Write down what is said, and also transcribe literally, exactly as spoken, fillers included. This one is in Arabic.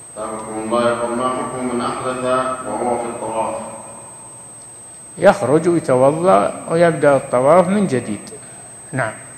أستغفر الله. يقول ما حكم من أحدث وهو في الطواف؟ يخرج ويتوضأ ويبدأ الطواف من جديد. نعم.